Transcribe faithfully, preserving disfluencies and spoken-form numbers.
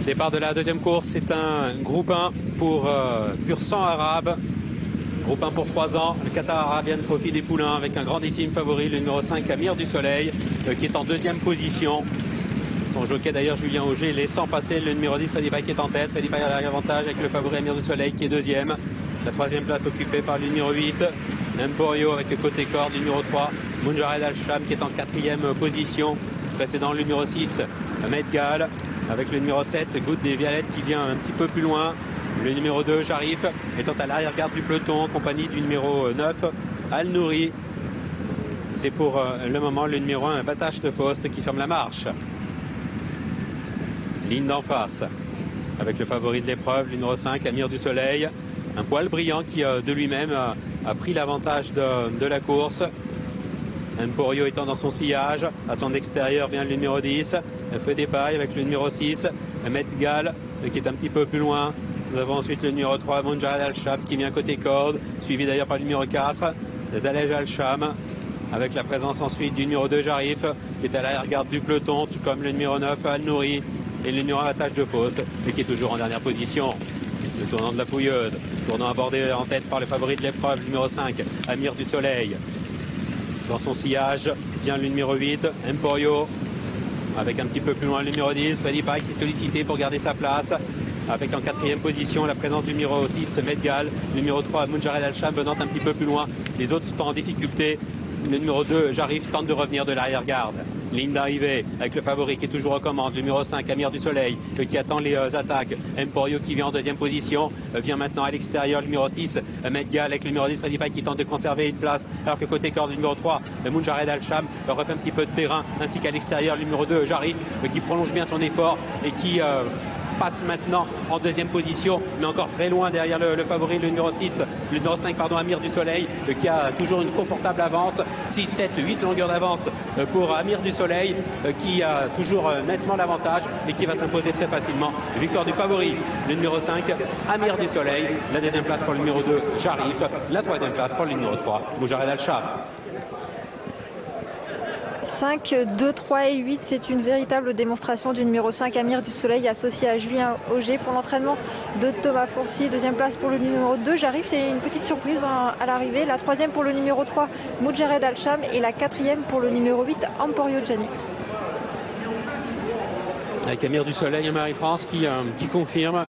Départ de la deuxième course, c'est un groupe un pour euh, pur sang arabe. Groupe un pour trois ans, le Qatar Arabian Trophy des poulains avec un grandissime favori, le numéro cinq Amir du Soleil, euh, qui est en deuxième position. Son jockey d'ailleurs Julien Auger laissant passer le numéro dix Freddy Paille qui est en tête. Freddy Paille à l'avantage avec le favori Amir du Soleil qui est deuxième. La troisième place occupée par le numéro huit Emporio avec le côté corde, le numéro trois Mounjared Al-Sham qui est en quatrième position. Précédent le numéro six Medgal avec le numéro sept Goutte des Violettes qui vient un petit peu plus loin. Le numéro deux Jarif étant à l'arrière-garde du peloton en compagnie du numéro neuf Al-Nouri. C'est pour le moment le numéro un Batache de Faust qui ferme la marche. Ligne d'en face avec le favori de l'épreuve, le numéro cinq Amir du Soleil. Un poil brillant qui de lui-même a, a pris l'avantage de, de la course. Emporio étant dans son sillage. À son extérieur vient le numéro dix Feu des Pailles avec le numéro six Medgal qui est un petit peu plus loin. Nous avons ensuite le numéro trois Mounjared Al-Sham qui vient côté corde, suivi d'ailleurs par le numéro quatre Zalej Al-Sham, avec la présence ensuite du numéro deux Jarif qui est à l'arrière-garde du peloton, tout comme le numéro neuf Al-Nouri et le numéro un Attache de Faust, mais qui est toujours en dernière position. Le tournant de la Pouilleuse, tournant abordé en tête par le favori de l'épreuve, le numéro cinq Amir du Soleil. Dans son sillage vient le numéro huit Emporio, avec un petit peu plus loin le numéro dix Freddy Paille qui est sollicité pour garder sa place, avec en quatrième position la présence du numéro six Medgal, le numéro trois Mounjared Al-Sham venant un petit peu plus loin. Les autres sont en difficulté. Le numéro deux Jarif tente de revenir de l'arrière-garde. Ligne d'arrivée avec le favori qui est toujours aux commandes, le numéro cinq Amir du Soleil qui attend les euh, attaques. Emporio qui vient en deuxième position, euh, vient maintenant à l'extérieur le numéro six Medgal avec le numéro dix Freddy Paille qui tente de conserver une place, alors que côté corde le numéro trois Mounjared Al-Sham refait un petit peu de terrain, ainsi qu'à l'extérieur le numéro deux Jarif euh, qui prolonge bien son effort et qui euh, passe maintenant en deuxième position, mais encore très loin derrière le, le favori, le numéro six, le numéro cinq, pardon, Amir du Soleil, euh, qui a toujours une confortable avance, six, sept, huit longueurs d'avance euh, pour Amir du Soleil, euh, qui a toujours euh, nettement l'avantage et qui va s'imposer très facilement. Victoire du favori, le numéro cinq, Amir du Soleil, la deuxième place pour le numéro deux, Jarif, la troisième place pour le numéro trois, Mounjared Al-Sham. cinq, deux, trois et huit, c'est une véritable démonstration du numéro cinq Amir du Soleil associé à Julien Auger pour l'entraînement de Thomas Fourcy. Deuxième place pour le numéro deux Jarif, c'est une petite surprise à l'arrivée. La troisième pour le numéro trois Mounjared Al-Sham et la quatrième pour le numéro huit Emporio Gianni. Avec Amir du Soleil et Marie-France qui, euh, qui confirme.